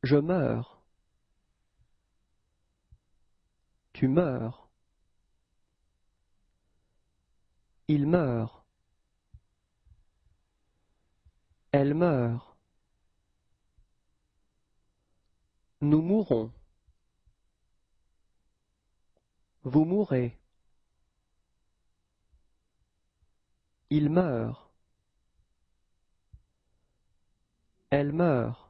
Je meurs. Tu meurs. Il meurt. Elle meurt. Nous mourrons. Vous mourrez. Il meurt. Elle meurt.